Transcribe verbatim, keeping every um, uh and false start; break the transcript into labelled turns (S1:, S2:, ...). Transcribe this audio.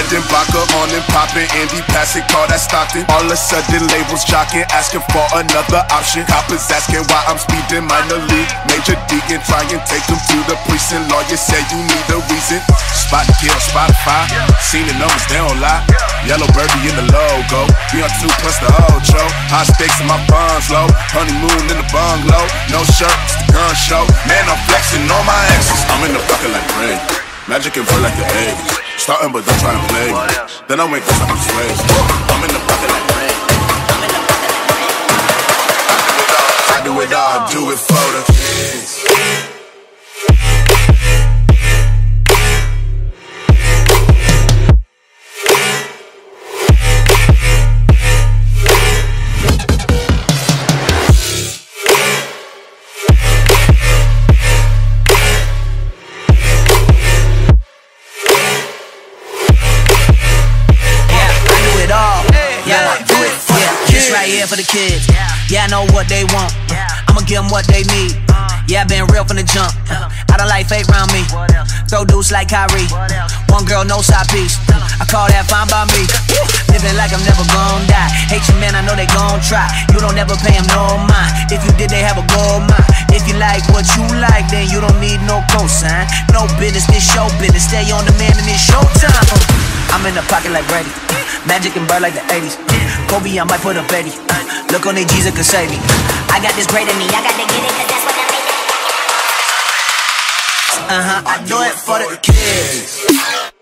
S1: Red and vodka on and popping. Andy Passett, call that Stockton. All of a sudden labels jocking, asking for another option. Coppers asking why I'm speeding minor league. Major Deacon try and take them to the precinct. Lawyer say you need a reason. Spot and kill, Spotify. Seen the numbers, they don't lie. Yellow birdie in the logo. We on two plus the Ocho. High stakes in my bonds low. Honeymoon in the bungalow. No shirt, it's the gun show. Man, I'm flexing on my exes. I'm in the bucket like Ray. Magic and feel like the eighties. Starting but don't try to play me. Then I went cause I'm slaves. I'm in the bucket like Ray. I do it all, I do it for the kids.
S2: For the kids, yeah, I know what they want. I'ma give them what they need. Yeah, I been real from the jump. I don't like fake round me. Throw dudes like Kyrie. One girl, no side piece. I call that fine by me. Living like I'm never gon' die. Hate you, man, I know they gon' try. You don't ever pay them no mind. If you did, they have a gold mine. If you like what you like, then you don't need no cosign. No business, this show business. Stay on the man and it's showtime. I'm in the pocket like Brady. Magic and bird like the eighties. Kobe, I might put a Betty. Look on their G's, it could save me. I got this great in me, I got to get it, cause that's what I made it. Uh-huh, I do it for the kids.